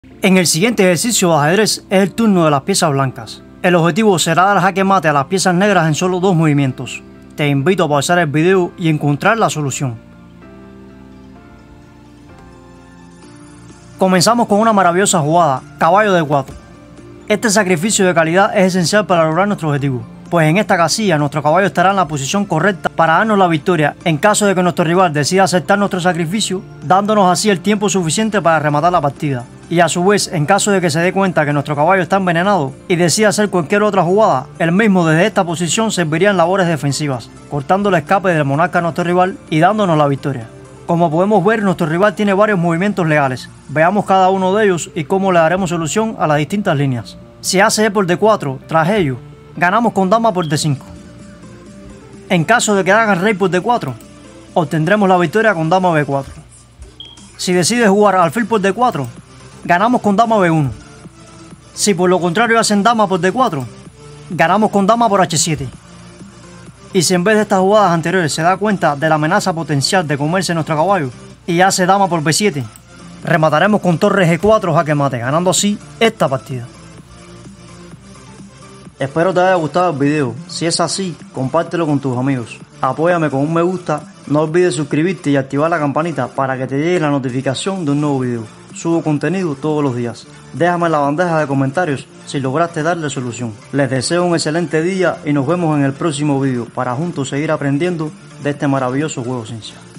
En el siguiente ejercicio de ajedrez es el turno de las piezas blancas. El objetivo será dar jaque mate a las piezas negras en solo 2 movimientos. Te invito a pausar el video y encontrar la solución. Comenzamos con una maravillosa jugada, caballo de 4. Este sacrificio de calidad es esencial para lograr nuestro objetivo, pues en esta casilla nuestro caballo estará en la posición correcta para darnos la victoria en caso de que nuestro rival decida aceptar nuestro sacrificio, dándonos así el tiempo suficiente para rematar la partida. Y a su vez, en caso de que se dé cuenta que nuestro caballo está envenenado y decida hacer cualquier otra jugada, él mismo desde esta posición serviría en labores defensivas, cortando el escape del monarca a nuestro rival y dándonos la victoria. Como podemos ver, nuestro rival tiene varios movimientos legales. Veamos cada uno de ellos y cómo le daremos solución a las distintas líneas. Si hace E por D4, tras ello, ganamos con dama por D5. En caso de que haga rey por D4, obtendremos la victoria con dama B4. Si decide jugar alfil por D4, ganamos con dama B1. Si por lo contrario hacen dama por D4, ganamos con dama por H7. Y si en vez de estas jugadas anteriores se da cuenta de la amenaza potencial de comerse nuestro caballo y hace dama por B7, remataremos con torre G4 jaque mate, ganando así esta partida. Espero te haya gustado el video. Si es así, compártelo con tus amigos. Apóyame con un me gusta. No olvides suscribirte y activar la campanita para que te llegue la notificación de un nuevo video. Subo contenido todos los días. Déjame en la bandeja de comentarios si lograste darle solución. Les deseo un excelente día y nos vemos en el próximo video para juntos seguir aprendiendo de este maravilloso juego ciencia.